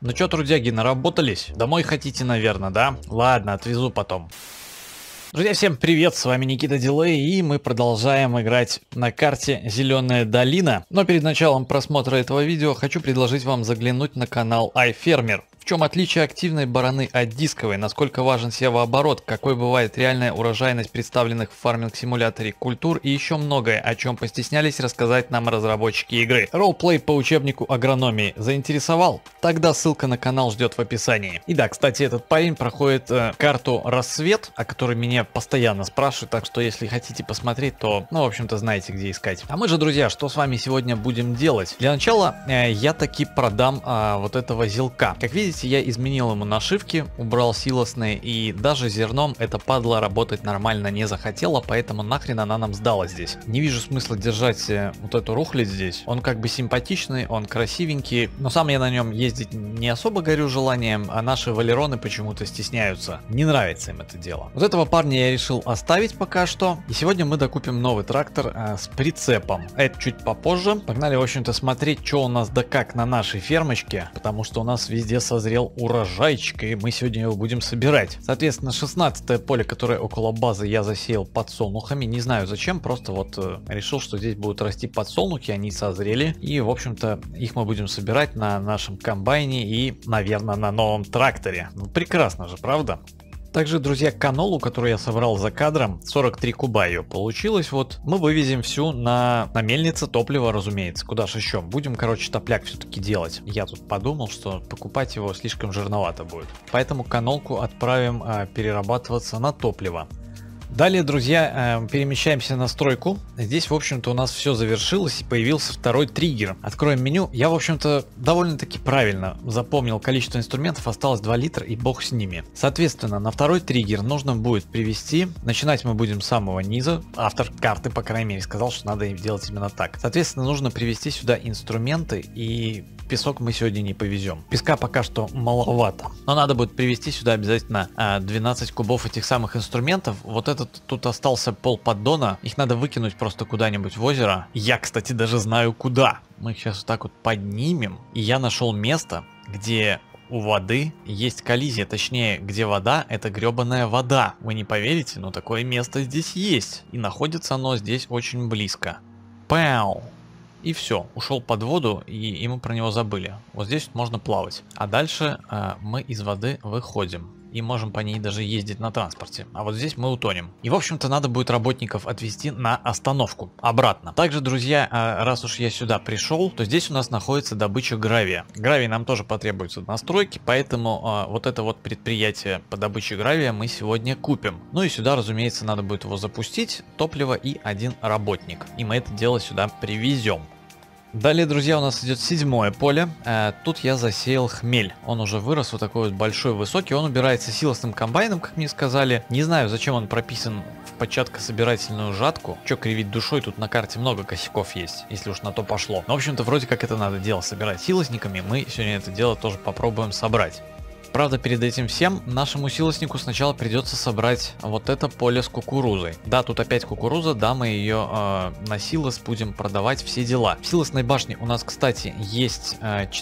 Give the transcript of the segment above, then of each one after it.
Ну чё, трудяги, наработались? Домой хотите, наверное, да? Ладно, отвезу потом. Друзья, всем привет, с вами Никита Дилей, и мы продолжаем играть на карте Зеленая долина. Но перед началом просмотра этого видео хочу предложить вам заглянуть на канал iFermer. В чем отличие активной бараны от дисковой, насколько важен севооборот, какой бывает реальная урожайность представленных в фарминг-симуляторе культур и еще многое, о чем постеснялись рассказать нам разработчики игры. Ролплей по учебнику агрономии заинтересовал? Тогда ссылка на канал ждет в описании. И да, кстати, этот парень проходит карту Рассвет, о которой меня постоянно спрашивают, так что если хотите посмотреть, то, ну, в общем-то, знаете, где искать. А мы же, друзья, что с вами сегодня будем делать? Для начала я таки продам вот этого зелка. Как видите, я изменил ему нашивки, убрал силосные, и даже зерном эта падла работать нормально не захотела, поэтому нахрен она нам сдала здесь. Не вижу смысла держать вот эту рухлядь здесь. Он как бы симпатичный, он красивенький, но сам я на нем ездить не особо горю желанием, а наши валероны почему-то стесняются. Не нравится им это дело. Вот этого парня я решил оставить пока что, и сегодня мы докупим новый трактор с прицепом. Это чуть попозже. Погнали, в общем-то, смотреть, что у нас да как на нашей фермочке, потому что у нас везде созрел урожайчик, и мы сегодня его будем собирать. Соответственно, 16-е поле, которое около базы, я засеял подсолнухами. Не знаю зачем, просто вот решил, что здесь будут расти подсолнухи, они созрели, и, в общем-то, их мы будем собирать на нашем комбайне и, наверное, на новом тракторе. Ну, прекрасно же, правда? Также, друзья, канолу, которую я собрал за кадром, 43 куба ее получилось, вот, мы вывезем всю на мельнице топлива, разумеется. Куда же еще? Будем, короче, топляк все-таки делать. Я тут подумал, что покупать его слишком жирновато будет. Поэтому канолку отправим перерабатываться на топливо. Далее, друзья, перемещаемся на стройку. Здесь, в общем-то, у нас все завершилось и появился второй триггер. Откроем меню. Я, в общем-то, довольно-таки правильно запомнил количество инструментов. Осталось 2 литра и бог с ними. Соответственно, на второй триггер нужно будет привести. Начинать мы будем с самого низа. Автор карты, по крайней мере, сказал, что надо делать именно так. Соответственно, нужно привести сюда инструменты, и песок мы сегодня не повезем. Песка пока что маловато. Но надо будет привести сюда обязательно 12 кубов этих самых инструментов. Вот этот тут остался пол поддона. Их надо выкинуть просто куда-нибудь в озеро. Я, кстати, даже знаю куда. Мы их сейчас вот так вот поднимем. И я нашел место, где у воды есть коллизия. Точнее, где вода — это гребаная вода. Вы не поверите, но такое место здесь есть. И находится оно здесь очень близко. Пау! И все, ушел под воду, и мы про него забыли. Вот здесь можно плавать. А дальше мы из воды выходим. И можем по ней даже ездить на транспорте. А вот здесь мы утонем. И, в общем-то, надо будет работников отвезти на остановку. Обратно. Также, друзья, раз уж я сюда пришел, то здесь у нас находится добыча гравия. Гравий нам тоже потребуется на стройке, поэтому вот это вот предприятие по добыче гравия мы сегодня купим. Ну и сюда, разумеется, надо будет его запустить, топливо и 1 работник. И мы это дело сюда привезем. Далее, друзья, у нас идет 7-е поле. Тут я засеял хмель. Он уже вырос вот такой вот большой, высокий. Он убирается силосным комбайном, как мне сказали. Не знаю, зачем он прописан в початкособирательную жатку. Че кривить душой, тут на карте много косяков есть, если уж на то пошло. Но, в общем-то, вроде как это надо дело собирать силосниками. Мы сегодня это дело тоже попробуем собрать. Правда, перед этим всем нашему силоснику сначала придется собрать вот это поле с кукурузой. Да, тут опять кукуруза, да, мы ее на силос будем продавать, все дела. В силосной башне у нас, кстати, есть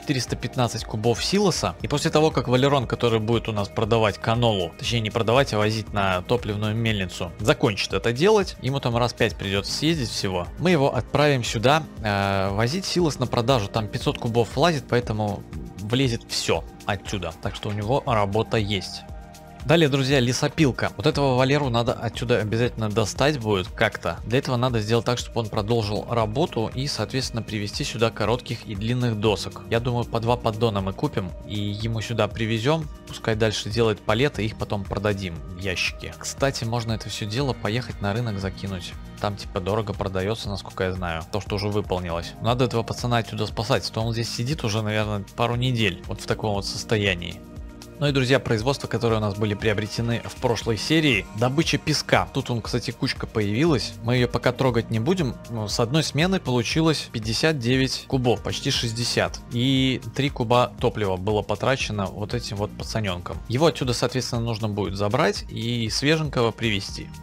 415 кубов силоса. И после того, как Валерон, который будет у нас продавать канолу, точнее не продавать, а возить на топливную мельницу, закончит это делать, ему там раз 5 придется съездить всего, мы его отправим сюда возить силос на продажу. Там 500 кубов влазит, поэтому влезет все отсюда, так что у него работа есть. Далее, друзья, лесопилка. Вот этого Валеру надо отсюда обязательно достать будет как-то. Для этого надо сделать так, чтобы он продолжил работу и, соответственно, привезти сюда коротких и длинных досок. Я думаю, по 2 поддона мы купим и ему сюда привезем. Пускай дальше делает палеты, их потом продадим в ящике. Кстати, можно это все дело поехать на рынок закинуть. Там типа дорого продается, насколько я знаю. То, что уже выполнилось. Надо этого пацана отсюда спасать, а то он здесь сидит уже, наверное, пару недель. Вот в таком вот состоянии. Ну и, друзья, производства, которые у нас были приобретены в прошлой серии. Добыча песка. Тут, кстати, кучка появилась. Мы ее пока трогать не будем. С одной смены получилось 59 кубов, почти 60. И 3 куба топлива было потрачено вот этим вот пацаненком. Его отсюда, соответственно, нужно будет забрать и свеженького привезти.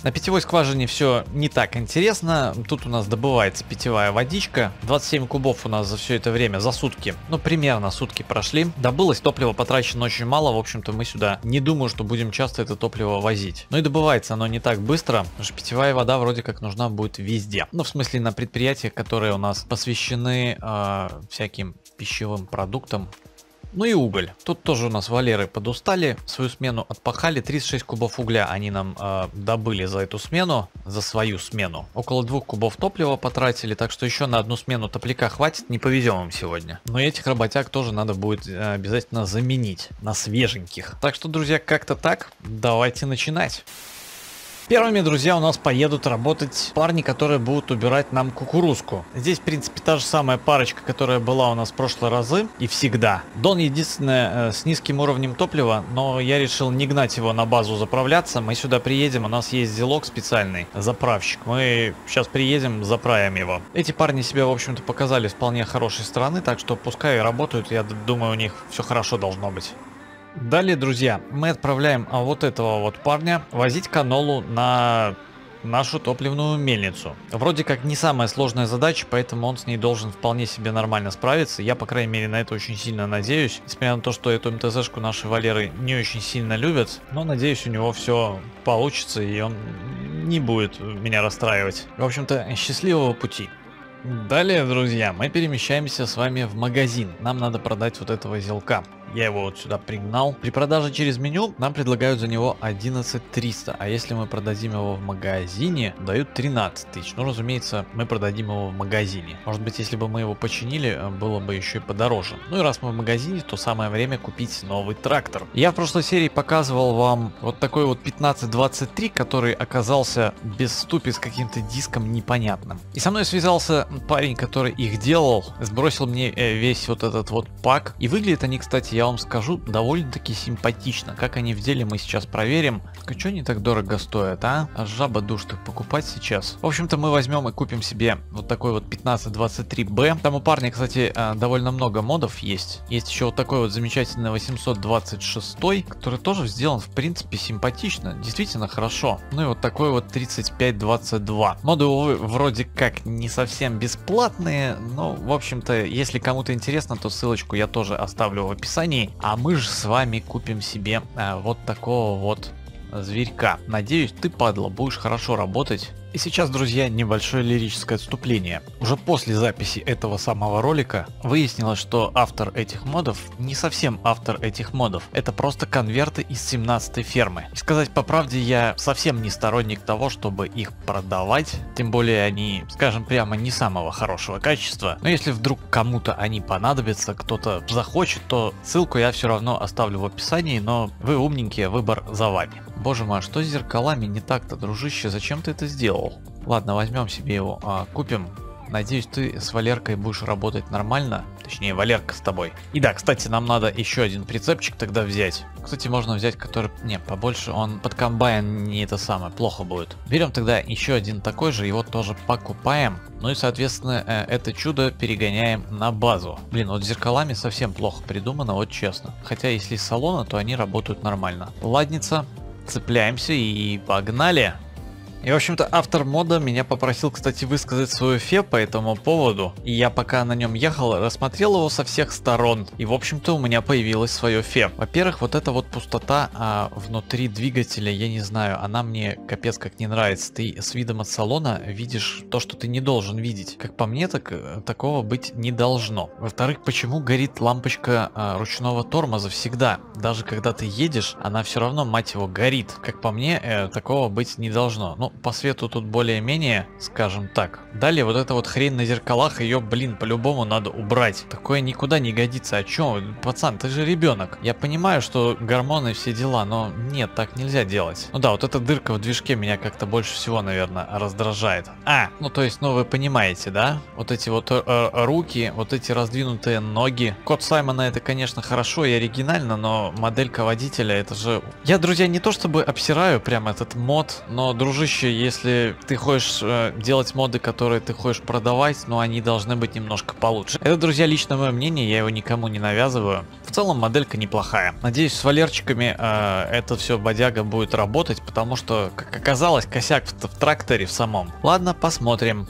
На питьевой скважине все не так интересно. Тут у нас добывается питьевая водичка. 27 кубов у нас за все это время, за сутки. Ну, примерно сутки прошли. Добылось, топлива потрачено очень мало. В общем-то, мы сюда не думаю, что будем часто это топливо возить. Ну и добывается оно не так быстро, потому что питьевая вода вроде как нужна будет везде. Ну, в смысле, на предприятиях, которые у нас посвящены всяким пищевым продуктам. Ну и уголь. Тут тоже у нас валеры подустали, свою смену отпахали. 36 кубов угля они нам добыли за эту смену, за свою смену. Около 2 кубов топлива потратили, так что еще на одну смену топляка хватит, не повезем им сегодня. Но этих работяг тоже надо будет обязательно заменить на свеженьких. Так что, друзья, как-то так. Давайте начинать. Первыми, друзья, у нас поедут работать парни, которые будут убирать нам кукурузку. Здесь, в принципе, та же самая парочка, которая была у нас в прошлые разы и всегда. Дон единственное с низким уровнем топлива, но я решил не гнать его на базу заправляться. Мы сюда приедем, у нас есть зелок специальный, заправщик. Мы сейчас приедем, заправим его. Эти парни себя, в общем-то, показали с вполне хорошей стороны, так что пускай работают, я думаю, у них все хорошо должно быть. Далее, друзья, мы отправляем вот этого вот парня возить канолу на нашу топливную мельницу. Вроде как не самая сложная задача, поэтому он с ней должен вполне себе нормально справиться. Я, по крайней мере, на это очень сильно надеюсь. Несмотря на то, что эту МТЗ-шку наши валеры не очень сильно любят, но надеюсь, у него все получится и он не будет меня расстраивать. В общем-то, счастливого пути. Далее, друзья, мы перемещаемся с вами в магазин. Нам надо продать вот этого зелка. Я его вот сюда пригнал. При продаже через меню нам предлагают за него 11 300. А если мы продадим его в магазине, дают 13 тысяч. Ну, разумеется, мы продадим его в магазине. Может быть, если бы мы его починили, было бы еще и подороже. Ну и раз мы в магазине, то самое время купить новый трактор. Я в прошлой серии показывал вам вот такой вот 1523, который оказался без ступи с каким-то диском непонятным. И со мной связался парень, который их делал, сбросил мне весь вот этот вот пак. И выглядят они, кстати, я вам скажу, довольно-таки симпатично. Как они в деле, мы сейчас проверим. А что они так дорого стоят, а? Аж жаба душит их покупать сейчас. В общем-то, мы возьмем и купим себе вот такой вот 1523B. Там у парня, кстати, довольно много модов есть. Есть еще вот такой вот замечательный 826, который тоже сделан, в принципе, симпатично. Действительно хорошо. Ну и вот такой вот 3522. Моды, увы, вроде как не совсем бесплатные, но, в общем-то, если кому-то интересно, то ссылочку я тоже оставлю в описании. А мы же с вами купим себе вот такого вот зверька. Надеюсь, ты, падла, будешь хорошо работать. И сейчас, друзья, небольшое лирическое отступление. Уже после записи этого самого ролика выяснилось, что автор этих модов не совсем автор этих модов. Это просто конверты из 17-й фермы. И сказать по правде, я совсем не сторонник того, чтобы их продавать. Тем более они, скажем прямо, не самого хорошего качества. Но если вдруг кому-то они понадобятся, кто-то захочет, то ссылку я все равно оставлю в описании. Но вы умненькие, выбор за вами. Боже мой, а что с зеркалами не так-то, дружище? Зачем ты это сделал? Ладно, возьмем себе его, купим. Надеюсь, ты с Валеркой будешь работать нормально. Точнее, Валерка с тобой. И да, кстати, нам надо еще один прицепчик тогда взять. Кстати, можно взять, который... Не, побольше, он под комбайн не это самое, плохо будет. Берем тогда еще один такой же, его тоже покупаем. Ну и, соответственно, это чудо перегоняем на базу. Блин, вот с зеркалами совсем плохо придумано, вот честно. Хотя, если из салона, то они работают нормально. Ладница. Цепляемся и погнали. И, в общем-то, автор мода меня попросил, кстати, высказать свое фе по этому поводу. И я пока на нем ехал, рассмотрел его со всех сторон. И, в общем-то, у меня появилось свое фе. Во-первых, вот эта вот пустота внутри двигателя, я не знаю, она мне капец как не нравится. Ты с видом от салона видишь то, что ты не должен видеть. Как по мне, так такого быть не должно. Во-вторых, почему горит лампочка ручного тормоза всегда? Даже когда ты едешь, она все равно, мать его, горит. Как по мне, такого быть не должно. Ну, по свету тут более-менее, скажем так. Далее вот эта вот хрень на зеркалах, ее, блин, по-любому надо убрать. Такое никуда не годится. О чем? Пацан, ты же ребенок. Я понимаю, что гормоны и все дела, но нет, так нельзя делать. Ну да, вот эта дырка в движке меня как-то больше всего, наверное, раздражает. Ну то есть, ну вы понимаете, да? Вот эти вот руки, вот эти раздвинутые ноги. Код Саймона это, конечно, хорошо и оригинально, но моделька водителя это же... Я, друзья, не то чтобы обсираю прям этот мод, но, дружище, случае, если ты хочешь делать моды, которые ты хочешь продавать, но они должны быть немножко получше. Это, друзья, лично мое мнение, я его никому не навязываю. В целом моделька неплохая. Надеюсь, с валерчиками это все бодяга будет работать, потому что, как оказалось, косяк в тракторе в самом. Ладно, посмотрим.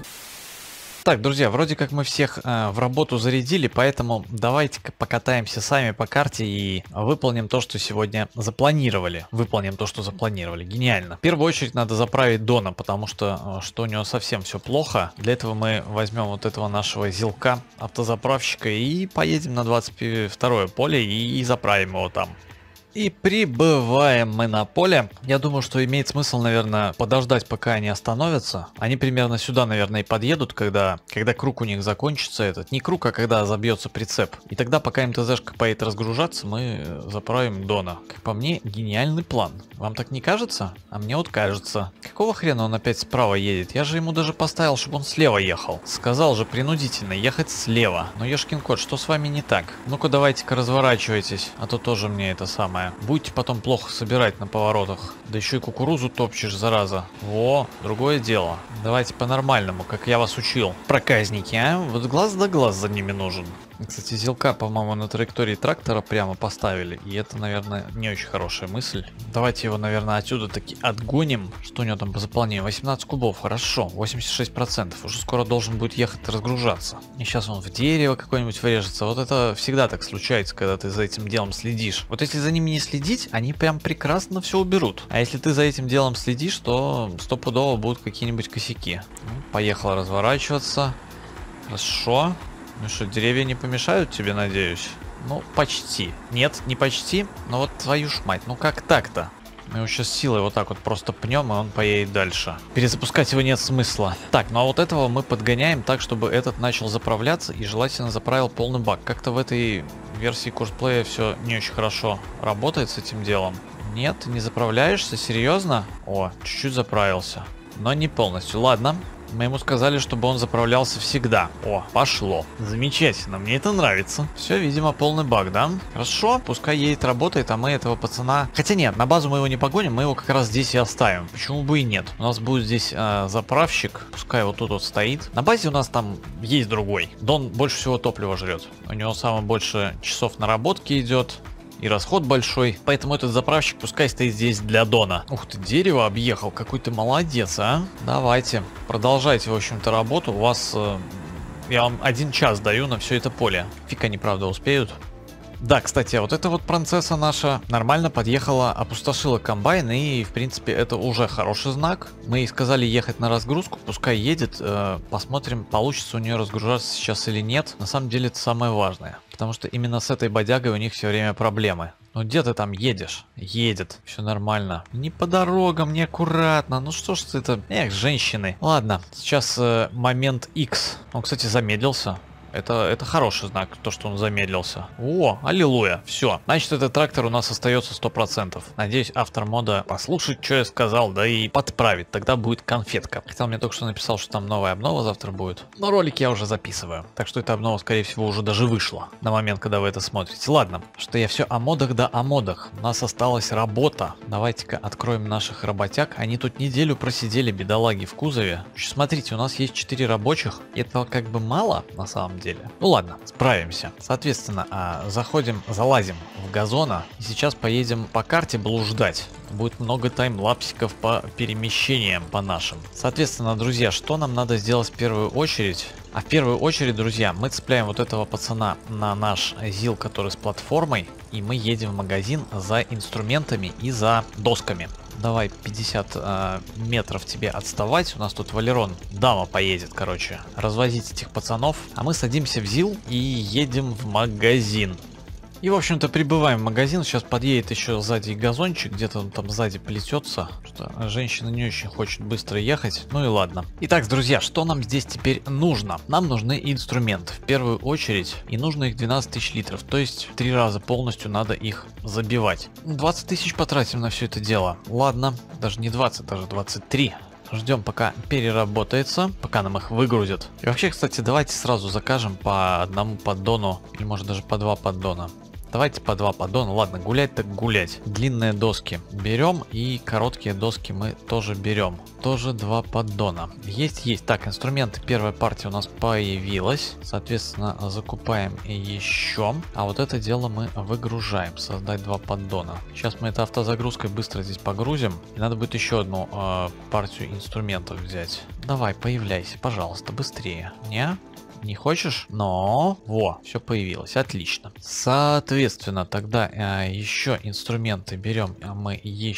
Так, друзья, вроде как мы всех в работу зарядили, поэтому давайте-ка покатаемся сами по карте и выполним то, что сегодня запланировали. Выполним то, что запланировали. Гениально. В первую очередь надо заправить Дона, потому что у него совсем все плохо. Для этого мы возьмем вот этого нашего зилка, автозаправщика, и поедем на 22-е поле и заправим его там. И прибываем мы на поле. Я думаю, что имеет смысл, наверное, подождать, пока они остановятся. Они примерно сюда, наверное, и подъедут, когда круг у них закончится этот. Не круг, а когда забьется прицеп. И тогда, пока МТЗшка поедет разгружаться, мы заправим Дона. Как по мне, гениальный план. Вам так не кажется? А мне вот кажется. Какого хрена он опять справа едет? Я же ему даже поставил, чтобы он слева ехал. Сказал же принудительно ехать слева. Но ешкин кот, что с вами не так? Ну-ка давайте-ка разворачивайтесь, а то тоже мне это самое. Будете потом плохо собирать на поворотах. Да еще и кукурузу топчешь, зараза. Во, другое дело. Давайте по-нормальному, как я вас учил. Проказники, а? Вот глаз да глаз за ними нужен. Кстати, зилка, по-моему, на траектории трактора прямо поставили. И это, наверное, не очень хорошая мысль. Давайте его, наверное, отсюда таки отгоним. Что у него там по заполнению? 18 кубов, хорошо. 86%. Уже скоро должен будет ехать разгружаться. И сейчас он в дерево какое-нибудь врежется. Вот это всегда так случается, когда ты за этим делом следишь. Вот если за ними не следить, они прям прекрасно все уберут. А если ты за этим делом следишь, то стопудово будут какие-нибудь косяки. Поехал разворачиваться. Хорошо. Ну что, деревья не помешают тебе, надеюсь? Ну, почти. Нет, не почти, но вот твою ж мать, ну как так-то? Мы его сейчас силой вот так вот просто пнем, и он поедет дальше. Перезапускать его нет смысла. Так, ну а вот этого мы подгоняем так, чтобы этот начал заправляться и желательно заправил полный бак. Как-то в этой версии курсплея все не очень хорошо работает с этим делом. Нет, ты не заправляешься? Серьезно? О, чуть-чуть заправился. Но не полностью. Ладно. Мы ему сказали, чтобы он заправлялся всегда. О, пошло. Замечательно, мне это нравится. Все, видимо, полный баг, да? Хорошо, пускай едет, работает, а мы этого пацана... Хотя нет, на базу мы его не погоним, мы его как раз здесь и оставим. Почему бы и нет? У нас будет здесь заправщик, пускай вот тут вот стоит. На базе у нас там есть другой. Дон больше всего топлива жрет. У него самое больше часов наработки идет. И расход большой, поэтому этот заправщик пускай стоит здесь для Дона. Ух ты, дерево объехал, какой ты молодец, а? Давайте, продолжайте, в общем-то, работу. У вас, я вам 1 час даю на все это поле. Фиг они, правда, успеют. Да, кстати, вот эта вот принцесса наша нормально подъехала, опустошила комбайн, и, в принципе, это уже хороший знак. Мы ей сказали ехать на разгрузку, пускай едет, посмотрим, получится у нее разгружаться сейчас или нет. На самом деле, это самое важное, потому что именно с этой бодягой у них все время проблемы. Ну где ты там едешь? Едет, все нормально. Не по дорогам, не аккуратно. Ну что ж ты это... Эх, женщины. Ладно, сейчас момент X. Он, кстати, замедлился. Это хороший знак, то, что он замедлился. О, аллилуйя, все. Значит, этот трактор у нас остается 100%. Надеюсь, автор мода послушает, что я сказал, да и подправит. Тогда будет конфетка. Хотя он мне только что написал, что там новая обнова завтра будет. Но ролик я уже записываю. Так что эта обнова, скорее всего, уже даже вышла на момент, когда вы это смотрите. Ладно, что я все о модах да о модах. У нас осталась работа. Давайте-ка откроем наших работяг. Они тут неделю просидели, бедолаги, в кузове. Смотрите, у нас есть 4 рабочих. Это как бы мало, на самом деле. Ну ладно, справимся. Соответственно, залазим в газона. И сейчас поедем по карте блуждать. Будет много таймлапсиков по перемещениям по нашим. Соответственно, друзья, что нам надо сделать в первую очередь? А в первую очередь, друзья, мы цепляем вот этого пацана на наш ЗИЛ, который с платформой. И мы едем в магазин за инструментами и за досками. Давай 50 метров тебе отставать. У нас тут Валерон, дама поедет, короче, развозить этих пацанов. А мы садимся в ЗИЛ и едем в магазин. И, в общем-то, прибываем в магазин. Сейчас подъедет еще сзади газончик. Где-то он там сзади плетется. Что женщина не очень хочет быстро ехать. Ну и ладно. Итак, друзья, что нам здесь теперь нужно? Нам нужны инструменты. В первую очередь. И нужно их 12 тысяч литров. То есть 3 раза полностью надо их забивать. 20 тысяч потратим на все это дело. Ладно. Даже не 20, даже 23. Ждем, пока переработается, пока нам их выгрузят. И вообще, кстати, давайте сразу закажем по одному поддону. Или может даже по 2 поддона. Давайте по 2 поддона. Ладно, гулять так гулять. Длинные доски берем и короткие доски мы тоже берем. Тоже 2 поддона. Есть. Так, инструменты. Первая партия у нас появилась. Соответственно, закупаем еще. А вот это дело мы выгружаем. Создать 2 поддона. Сейчас мы это автозагрузкой быстро здесь погрузим. И надо будет еще одну партию инструментов взять. Давай, появляйся, пожалуйста, быстрее. Не хочешь? Но, во, все появилось, отлично. Соответственно, тогда еще инструменты берем, мы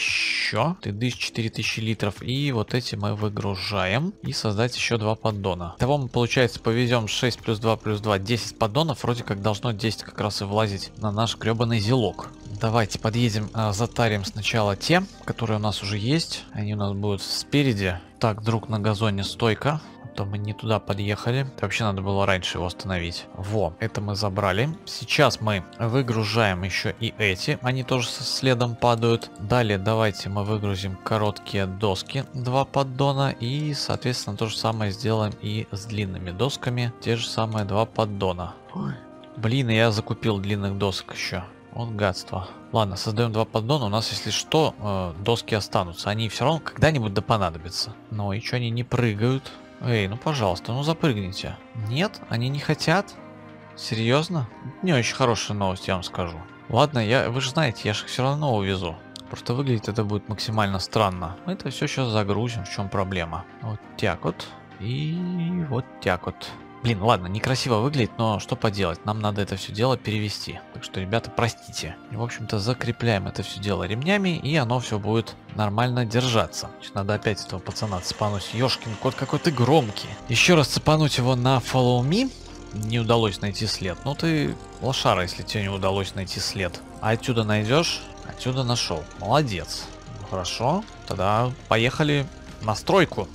еще 4000 литров, и вот эти мы выгружаем, и создать еще 2 поддона. Того мы, получается, повезем 6 плюс 2 плюс 2, 10 поддонов, вроде как должно 10 как раз и влазить на наш гребаный зелок. Давайте подъедем, затарим сначала те, которые у нас уже есть, они у нас будут спереди. Так, друг на газоне, стойка. То мы не туда подъехали. Вообще надо было раньше его остановить. Во, это мы забрали. Сейчас мы выгружаем еще и эти. Они тоже следом падают. Далее давайте мы выгрузим короткие доски. 2 поддона. И, соответственно, то же самое сделаем и с длинными досками. Те же самые 2 поддона. Ой. Блин, я закупил длинных досок еще. Вот гадство. Ладно, создаем 2 поддона. У нас, если что, доски останутся. Они все равно когда-нибудь да понадобятся. Ну и что, они не прыгают? Эй, ну пожалуйста, ну запрыгните. Нет, они не хотят? Серьезно? Не очень хорошая новость, я вам скажу. Ладно, вы же знаете, я же их все равно увезу. Просто выглядит это будет максимально странно. Мы это все сейчас загрузим, в чем проблема. Вот так вот. И вот так вот. Блин, ладно, некрасиво выглядит, но что поделать, нам надо это все дело перевести. Так что, ребята, простите. И, в общем-то, закрепляем это все дело ремнями, и оно все будет нормально держаться. Сейчас надо опять этого пацана цепануть. Ёшкин кот, какой ты громкий. Еще раз цепануть его на Follow Me. Не удалось найти след. Ну ты лошара, если тебе не удалось найти след. А отсюда найдешь? Отсюда нашел. Молодец. Ну, хорошо, тогда поехали на стройку.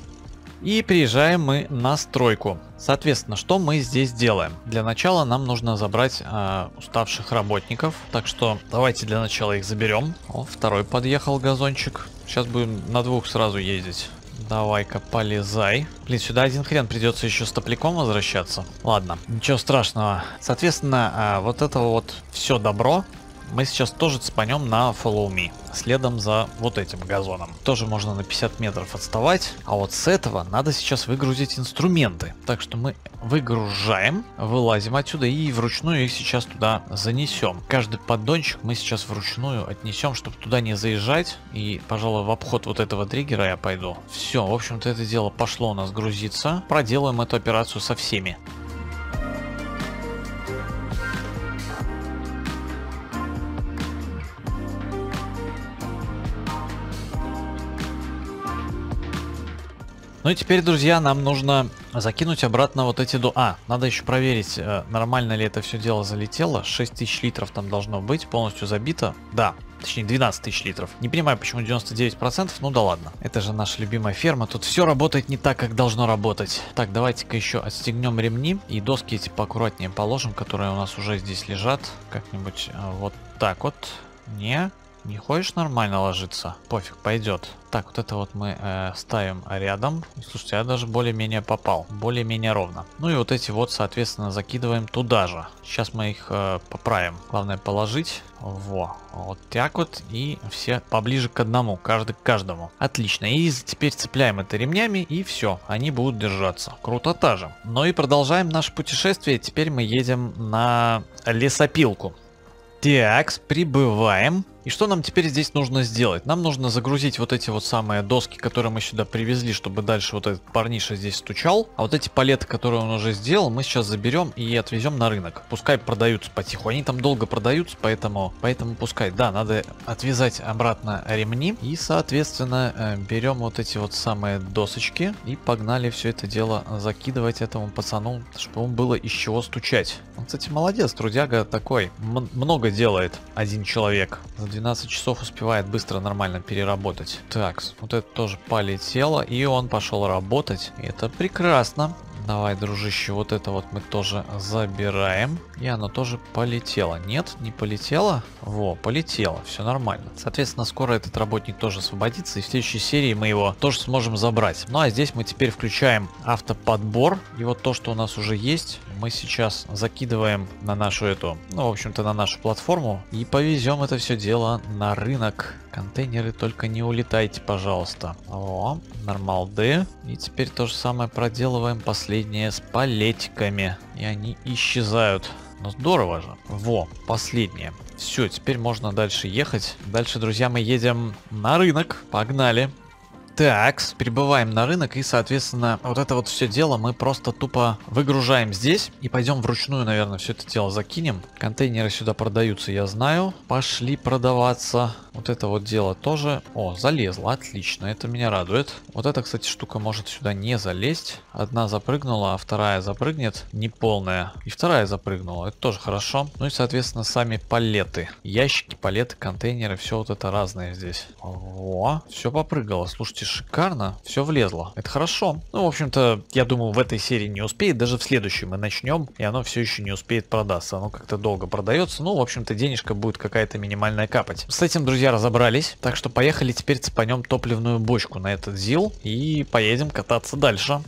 И приезжаем мы на стройку. Соответственно, что мы здесь делаем? Для начала нам нужно забрать уставших работников. Так что давайте для начала их заберем. О, второй подъехал газончик. Сейчас будем на 2 сразу ездить. Давай-ка полезай. Блин, сюда один хрен придется еще с топляком возвращаться. Ладно, ничего страшного. Соответственно, вот это вот все добро мы сейчас тоже цепанем на Follow Me. Следом за вот этим газоном. Тоже можно на 50 метров отставать. А вот с этого надо сейчас выгрузить инструменты. Так что мы выгружаем, вылазим отсюда и вручную их сейчас туда занесем. Каждый поддончик мы сейчас вручную отнесем, чтобы туда не заезжать. И, пожалуй, в обход вот этого триггера я пойду. Все, в общем-то, это дело пошло у нас грузиться. Проделаем эту операцию со всеми. Ну и теперь, друзья, нам нужно закинуть обратно вот эти надо еще проверить, нормально ли это все дело залетело. 6000 литров там должно быть, полностью забито. Да, точнее 12 тысяч литров. Не понимаю, почему 99%, ну да ладно. Это же наша любимая ферма, тут все работает не так, как должно работать. Так, давайте-ка еще отстегнем ремни и доски эти поаккуратнее положим, которые у нас уже здесь лежат. Как-нибудь вот так вот. Не хочешь нормально ложиться? Пофиг, пойдет. Так, вот это вот мы ставим рядом. Слушайте, я даже более-менее попал. Более-менее ровно. Ну и вот эти вот, соответственно, закидываем туда же. Сейчас мы их поправим. Главное положить. Вот так вот. И все поближе к одному. Каждый к каждому. Отлично. И теперь цепляем это ремнями. И все. Они будут держаться. Крутота же. Ну и продолжаем наше путешествие. Теперь мы едем на лесопилку. Так, прибываем. И что нам теперь здесь нужно сделать? Нам нужно загрузить вот эти вот самые доски, которые мы сюда привезли, чтобы дальше вот этот парниша здесь стучал. А вот эти палеты, которые он уже сделал, мы сейчас заберем и отвезем на рынок. Пускай продаются потиху. Они там долго продаются, поэтому пускай. Да, надо отвязать обратно ремни. И, соответственно, берем вот эти вот самые досочки и погнали все это дело закидывать этому пацану, чтобы ему было из чего стучать. Он, кстати, молодец, трудяга такой. Много делает один человек. За 12 часов успевает быстро нормально переработать. Так, вот это тоже полетело, и он пошел работать. Это прекрасно. Давай, дружище, вот это вот мы тоже забираем. И оно тоже полетело. Нет, не полетело? Во, полетело, все нормально. Соответственно, скоро этот работник тоже освободится, и в следующей серии мы его тоже сможем забрать. Ну а здесь мы теперь включаем автоподбор. И вот то, что у нас уже есть, мы сейчас закидываем на нашу эту, ну, в общем-то, на нашу платформу. И повезем это все дело на рынок. Контейнеры, только не улетайте, пожалуйста. О, нормалды. И теперь то же самое проделываем последнее с палетиками. И они исчезают. Ну здорово же. Во, последнее. Все, теперь можно дальше ехать. Дальше, друзья, мы едем на рынок. Погнали. Так, прибываем на рынок, и, соответственно, вот это вот все дело мы просто тупо выгружаем здесь. И пойдем вручную, наверное, все это дело закинем. Контейнеры сюда продаются, я знаю. Пошли продаваться. Вот это вот дело тоже. О, залезло, отлично, это меня радует. Вот эта, кстати, штука может сюда не залезть. Одна запрыгнула, а вторая запрыгнет. Неполная. И вторая запрыгнула, это тоже хорошо. Ну и, соответственно, сами палеты. Ящики, палеты, контейнеры, все вот это разное здесь. О, все попрыгало. Слушайте, шикарно, все влезло. Это хорошо. Ну, в общем-то, я думаю, в этой серии не успеет. Даже в следующей мы начнем, и оно все еще не успеет продаться. Оно как-то долго продается. Ну, в общем-то, денежка будет какая-то минимальная капать. С этим, друзья, разобрались. Так что поехали теперь цепанем топливную бочку на этот ЗИЛ и поедем кататься дальше.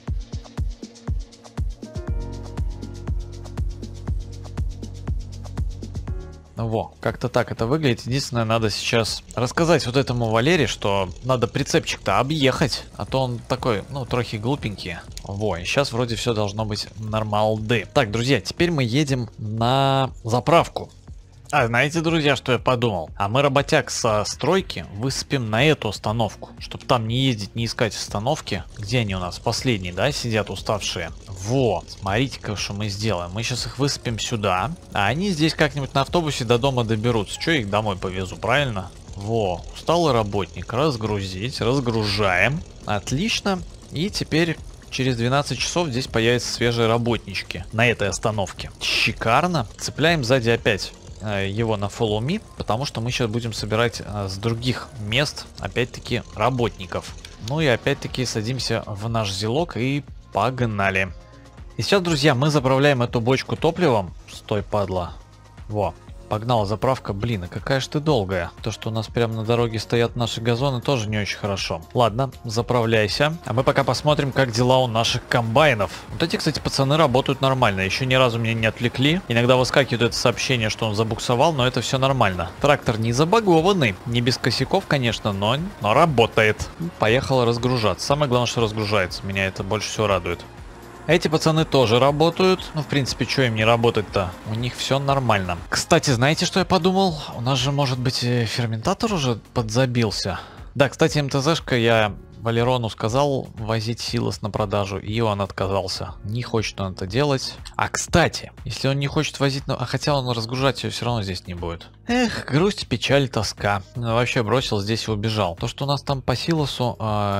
Во, как-то так это выглядит. Единственное, надо сейчас рассказать вот этому Валере, что надо прицепчик-то объехать, а то он такой, ну, трохи глупенький. Во, и сейчас вроде все должно быть нормалды. Так, друзья, теперь мы едем на заправку. А знаете, друзья, что я подумал? А мы работяг со стройки высыпем на эту остановку, чтобы там не ездить, не искать остановки. Где они у нас? Последние, да, сидят уставшие? Во, смотрите-ка, что мы сделаем. Мы сейчас их высыпем сюда, а они здесь как-нибудь на автобусе до дома доберутся. Че, их домой повезу, правильно? Во, усталый работник. Разгрузить, разгружаем. Отлично. И теперь... Через 12 часов здесь появятся свежие работнички на этой остановке. Шикарно. Цепляем сзади опять его на Follow Me, потому что мы сейчас будем собирать с других мест, опять-таки, работников. Ну и опять-таки садимся в наш зилок и погнали. И сейчас, друзья, мы заправляем эту бочку топливом. Стой, падла. Во. Погнала заправка. Блин, а какая ж ты долгая. То, что у нас прямо на дороге стоят наши газоны, тоже не очень хорошо. Ладно, заправляйся. А мы пока посмотрим, как дела у наших комбайнов. Вот эти, кстати, пацаны работают нормально. Еще ни разу меня не отвлекли. Иногда выскакивает это сообщение, что он забуксовал, но это все нормально. Трактор не забагованный. Не без косяков, конечно, но работает. Поехала разгружаться. Самое главное, что разгружается. Меня это больше всего радует. Эти пацаны тоже работают. Ну, в принципе, что им не работать-то? У них все нормально. Кстати, знаете, что я подумал? У нас же, может быть, ферментатор уже подзабился. Да, кстати, МТЗшка я Валерону сказал возить силос на продажу, и он отказался. Не хочет он это делать. А, кстати, если он не хочет возить... А хотя он разгружать ее все равно здесь не будет. Эх, грусть, печаль, тоска. Вообще бросил здесь и убежал. То, что у нас там по силосу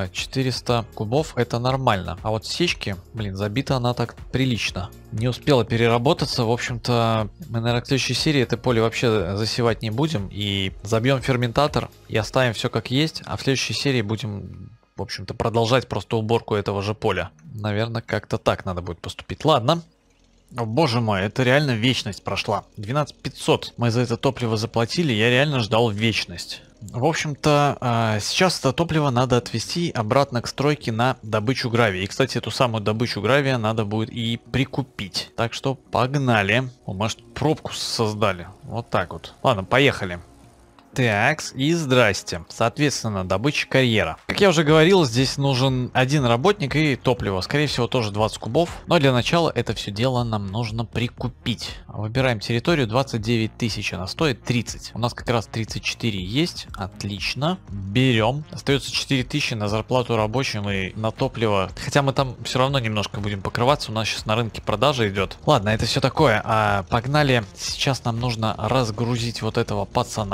400 кубов, это нормально. А вот сечки, блин, забита она так прилично. Не успела переработаться. В общем-то, мы, наверное, к следующей серии это поле вообще засевать не будем. И забьем ферментатор и оставим все как есть. А в следующей серии будем... В общем-то, продолжать просто уборку этого же поля. Наверное, как-то так надо будет поступить. Ладно. О, боже мой, это реально вечность прошла. 12 500 мы за это топливо заплатили. Я реально ждал вечность. В общем-то, сейчас это топливо надо отвезти обратно к стройке на добычу гравия. И, кстати, эту самую добычу гравия надо будет и прикупить. Так что погнали. О, может, пробку создали. Вот так вот. Ладно, поехали. Так, и здрасте. Соответственно, добыча карьера. Как я уже говорил, здесь нужен один работник и топливо. Скорее всего, тоже 20 кубов. Но для начала это все дело нам нужно прикупить. Выбираем территорию. 29 тысяч. Она стоит 30. У нас как раз 34 есть. Отлично. Берем. Остается 4 тысячи на зарплату рабочим и на топливо. Хотя мы там все равно немножко будем покрываться. У нас сейчас на рынке продажа идет. Ладно, это все такое. Погнали. Сейчас нам нужно разгрузить вот этого пацана.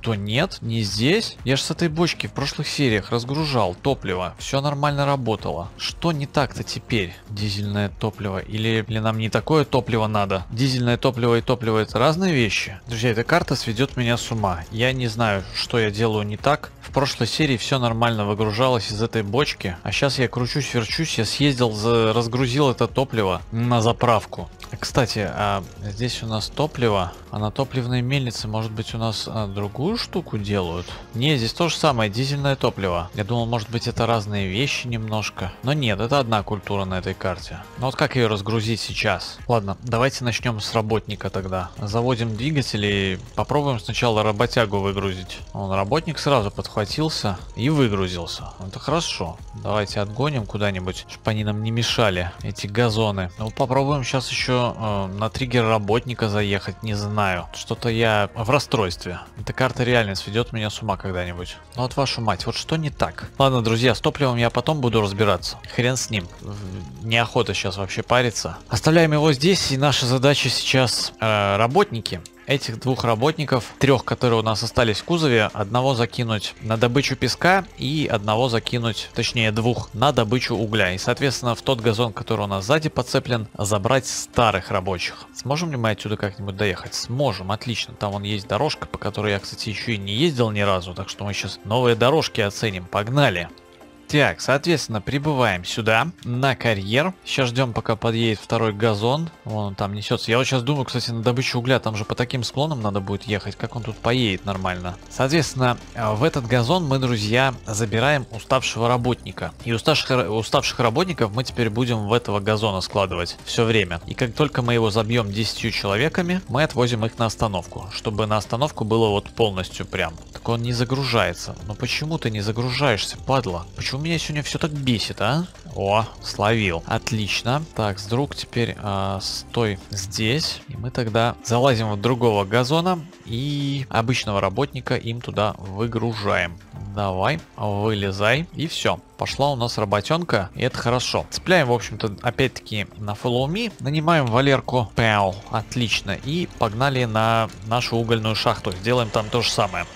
Что, нет? Не здесь? Я же с этой бочки в прошлых сериях разгружал топливо. Все нормально работало. Что не так-то теперь? Дизельное топливо. Или нам не такое топливо надо? Дизельное топливо и топливо — это разные вещи. Друзья, эта карта сведет меня с ума. Я не знаю, что я делаю не так. В прошлой серии все нормально выгружалось из этой бочки. А сейчас я кручусь-верчусь. Я съездил, разгрузил это топливо на заправку. Кстати, здесь у нас топливо, а на топливной мельнице, может быть, у нас другую штуку делают? Не, здесь то же самое, дизельное топливо. Я думал, может быть, это разные вещи немножко. Но нет, это одна культура на этой карте. Но вот как ее разгрузить сейчас? Ладно, давайте начнем с работника тогда. Заводим двигатель и попробуем сначала работягу выгрузить. Работник сразу подхватился и выгрузился. Это хорошо. Давайте отгоним куда-нибудь, чтобы они нам не мешали, эти газоны. Ну, попробуем сейчас еще на триггер работника заехать, не знаю. Что-то я в расстройстве. Эта карта реально сведет меня с ума когда-нибудь. Ну вот вашу мать, вот что не так? Ладно, друзья, с топливом я потом буду разбираться. Хрен с ним. Неохота сейчас вообще париться. Оставляем его здесь, и наша задача сейчас работники. Этих двух работников, трех, которые у нас остались в кузове, одного закинуть на добычу песка и одного закинуть, точнее двух, на добычу угля. И, соответственно, в тот газон, который у нас сзади подцеплен, забрать старых рабочих. Сможем ли мы отсюда как-нибудь доехать? Сможем, отлично. Там вон есть дорожка, по которой я, кстати, еще и не ездил ни разу, так что мы сейчас новые дорожки оценим. Погнали! Так, соответственно, прибываем сюда, на карьер. Сейчас ждем, пока подъедет второй газон. Вон он там несется. Я вот сейчас думаю, кстати, на добычу угля там же по таким склонам надо будет ехать. Как он тут поедет нормально? Соответственно, в этот газон мы, друзья, забираем уставшего работника. И уставших работников мы теперь будем в этого газона складывать все время. И как только мы его забьем 10 человеками, мы отвозим их на остановку. Чтобы на остановку было вот полностью прям. Так он не загружается. Но почему ты не загружаешься, падла? Почему меня сегодня все так бесит, а? О, словил. Отлично. Так, друг, теперь стой здесь. И мы тогда залазим в другого газона и обычного работника им туда выгружаем. Давай, вылезай. И все. Пошла у нас работенка, и это хорошо. Цепляем, в общем-то, опять-таки на Follow Me. Нанимаем Валерку. Пау. Отлично. И погнали на нашу угольную шахту. Сделаем там то же самое.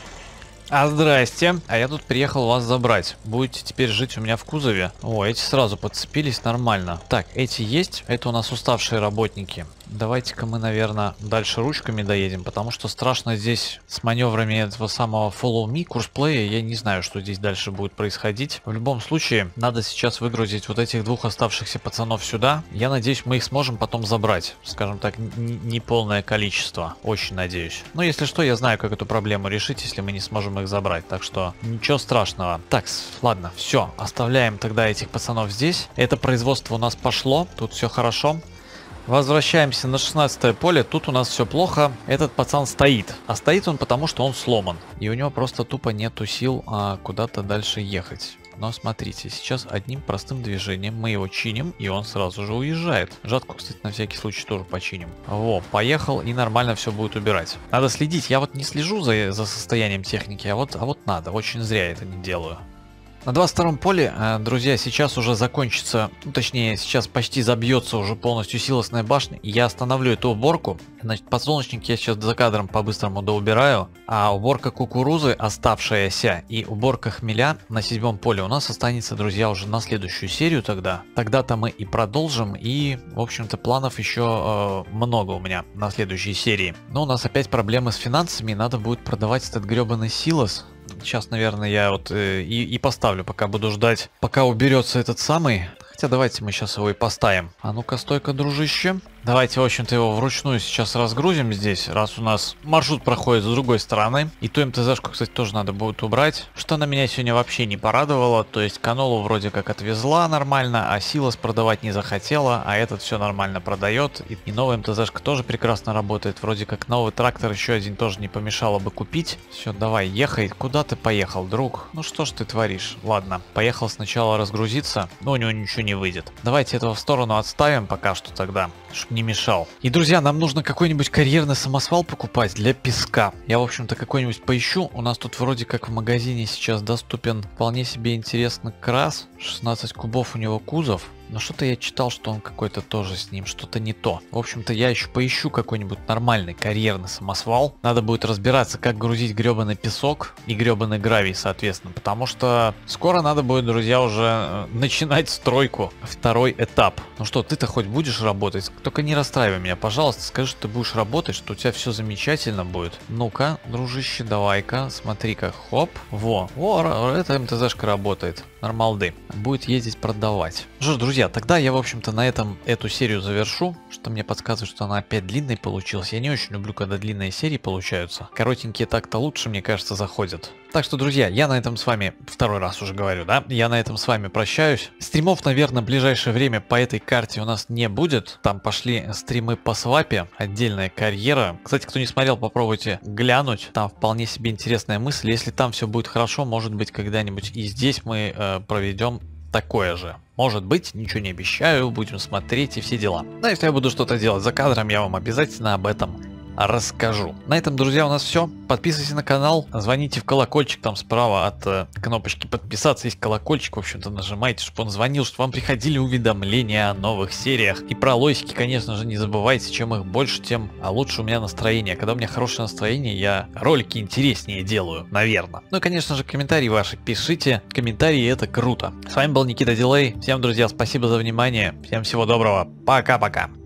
Здрасте. А я тут приехал вас забрать. Будете теперь жить у меня в кузове. О, эти сразу подцепились нормально. Так, эти есть. Это у нас уставшие работники. Давайте-ка мы, наверное, дальше ручками доедем, потому что страшно здесь с маневрами этого самого Follow Me курсплея. Я не знаю, что здесь дальше будет происходить. В любом случае, надо сейчас выгрузить вот этих двух оставшихся пацанов сюда. Я надеюсь, мы их сможем потом забрать. Скажем так, неполное количество. Очень надеюсь. Но если что, я знаю, как эту проблему решить, если мы не сможем их забрать. Так что ничего страшного. Так, ладно, все. Оставляем тогда этих пацанов здесь. Это производство у нас пошло. Тут все хорошо. Возвращаемся на 16-е поле. Тут у нас все плохо. Этот пацан стоит. А стоит он потому, что он сломан. И у него просто тупо нету сил куда-то дальше ехать. Но смотрите, сейчас одним простым движением мы его чиним, и он сразу же уезжает. Жатку, кстати, на всякий случай тоже починим. Во, поехал, и нормально все будет убирать. Надо следить. Я вот не слежу за состоянием техники, а вот надо. Очень зря я это не делаю. На 22-м поле, друзья, сейчас уже закончится, точнее, сейчас почти забьется уже полностью силосная башня, и я остановлю эту уборку. Значит, подсолнечник я сейчас за кадром по-быстрому доубираю, а уборка кукурузы оставшаяся и уборка хмеля на 7-м поле у нас останется, друзья, уже на следующую серию тогда. Тогда-то мы и продолжим, и, в общем-то, планов еще много у меня на следующей серии. Но у нас опять проблемы с финансами, надо будет продавать этот гребаный силос. Сейчас, наверное, я вот и поставлю, пока буду ждать, пока уберется этот самый. Хотя давайте мы сейчас его и поставим. А ну-ка, стойка, дружище. Давайте, в общем-то, его вручную сейчас разгрузим здесь, раз у нас маршрут проходит с другой стороны. И ту МТЗшку, кстати, тоже надо будет убрать. Что на меня сегодня вообще не порадовало. То есть канолу вроде как отвезла нормально, а силос продавать не захотела, а этот все нормально продает. И новая МТЗшка тоже прекрасно работает. Вроде как новый трактор еще один тоже не помешало бы купить. Все, давай, ехай. Куда ты поехал, друг? Ну что ж ты творишь? Ладно, поехал сначала разгрузиться, но у него ничего не выйдет. Давайте этого в сторону отставим пока что тогда, чтобы не мешал. И, друзья, нам нужно какой-нибудь карьерный самосвал покупать для песка. Я, в общем-то, какой-нибудь поищу. У нас тут вроде как в магазине сейчас доступен вполне себе интересный крас. 16 кубов у него кузов. Но что-то я читал, что он какой-то тоже с ним, что-то не то. В общем-то, я еще поищу какой-нибудь нормальный карьерный самосвал. Надо будет разбираться, как грузить гребаный песок и гребаный гравий, соответственно. Потому что скоро надо будет, друзья, уже начинать стройку. Второй этап. Ну что, ты-то хоть будешь работать? Только не расстраивай меня, пожалуйста. Скажи, что ты будешь работать, что у тебя все замечательно будет. Ну-ка, дружище, давай-ка, смотри-ка, хоп. Во, эта МТЗшка работает. Нормалды. Будет ездить продавать. Что ж, друзья, тогда я, в общем-то, на этом эту серию завершу. Что мне подсказывает, что она опять длинной получилась. Я не очень люблю, когда длинные серии получаются. Коротенькие так-то лучше, мне кажется, заходят. Так что, друзья, я на этом с вами, второй раз уже говорю, да? Я на этом с вами прощаюсь. Стримов, наверное, в ближайшее время по этой карте у нас не будет. Там пошли стримы по свапе. Отдельная карьера. Кстати, кто не смотрел, попробуйте глянуть. Там вполне себе интересная мысль. Если там все будет хорошо, может быть, когда-нибудь и здесь мы проведем такое же. Может быть, ничего не обещаю, будем смотреть и все дела. Но если я буду что-то делать за кадром, я вам обязательно об этом расскажу. На этом, друзья, у нас все. Подписывайтесь на канал, звоните в колокольчик, там справа от кнопочки подписаться есть колокольчик, в общем-то нажимайте, чтобы он звонил, чтобы вам приходили уведомления о новых сериях. И про лойсики, конечно же, не забывайте, чем их больше, тем лучше у меня настроение. Когда у меня хорошее настроение, я ролики интереснее делаю, наверное. Ну и, конечно же, комментарии ваши пишите, комментарии это круто. С вами был Никита Дилей, всем, друзья, спасибо за внимание, всем всего доброго, пока-пока.